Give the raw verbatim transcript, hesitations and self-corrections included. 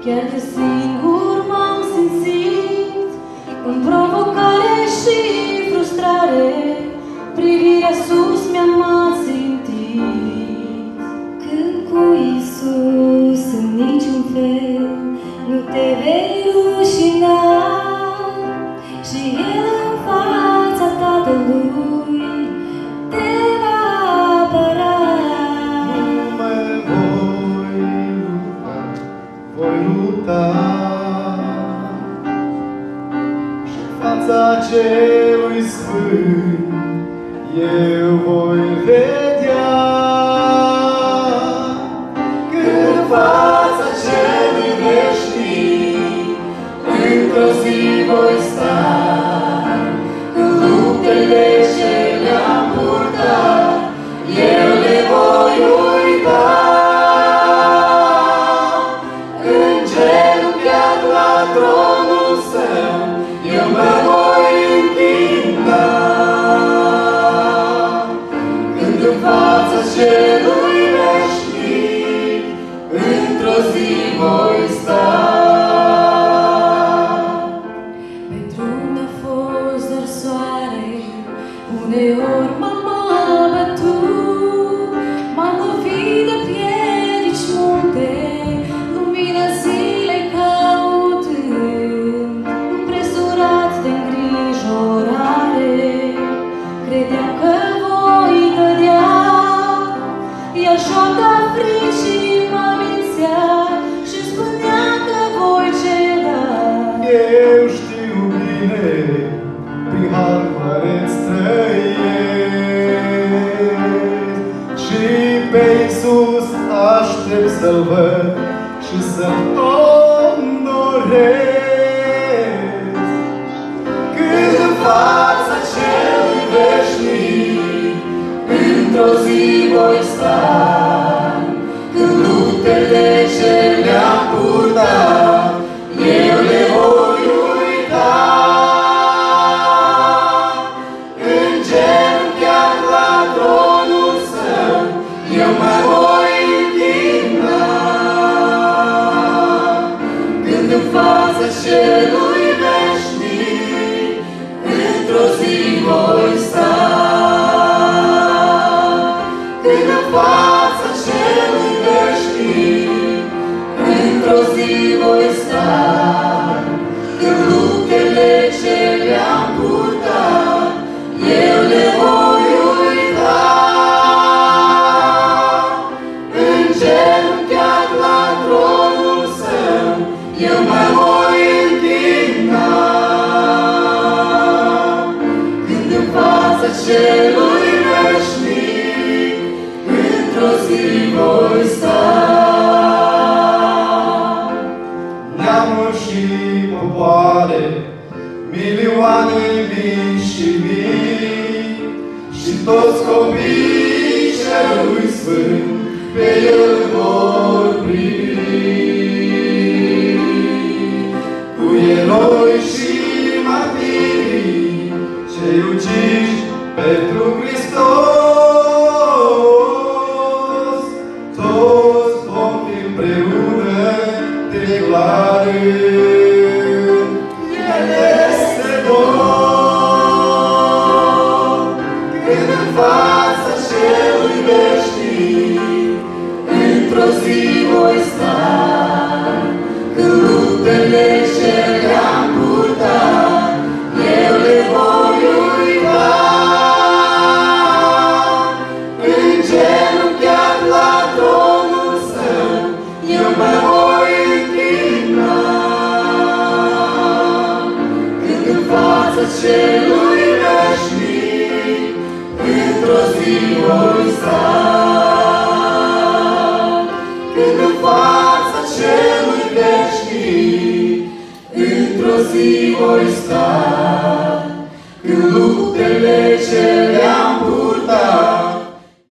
Chiar de singur m-am simțit, în provocare și frustrare, privirea sus mi-am ațintit. Când cu Iisus în niciun fel nu te vei rușina, și El în fața Tatălui te va apăra. Nu mai voi lupta, voi lupta, și în fața Celui Sfânt eu voi vedea. Când în fața Celui Veșnic într-o zi voi sta, în luptele ce le-am purtat, eu le voi uita. Îngenunchiat la tronul Său, eu mă voi închina. Când în fața Celui Veșnic într-o zi voi sta. Pe drum a fost doar soare, uneori m-am abătut, m-am lovit de piedici munte, lumina zilei căutând, împresurat de îngrijorare. Credeam că voi cădea, iar joaca fricii mă mințea și spunea că voi ceda. Eu știu bine, prin har mare-ți trăiesc, și pe Iisus aștept să-L văd și să-L onorez. Când în fața Celui Veșnic într-o zi voi sta, când luptele ce le-am purtat, eu le voi uita. Îngenunchiat la tronul Său, eu mă voi închina. Când în fața Celui Veșnic într-o zi voi sta. Când în fața Celui Veșnic într-o zi voi sta. Când luptele ce le-am purtat, eu le voi uita. Îngenunchiat la tronul Său, eu mă voi închina. Când în fața Celui Veșnic într-o zi voi sta. Neamuri și popoare, milioane mii și mii, și toți copiii Celui Sfânt pe El vor privi. Cu eroi și martirii, cei uciși pentru Hristos, toți vom fi împreună declarând: El este Domn. Când în fața Celui Veșnic într-o zi voi sta, când luptele ce le-am purtat, eu le voi uita. Îngenunchiat la tronul Său, eu mă voi închina. Când în fața Celui Veșnic într-o zi voi sta. Când în fața Celui Veșnic într-o zi voi sta. Când luptele ce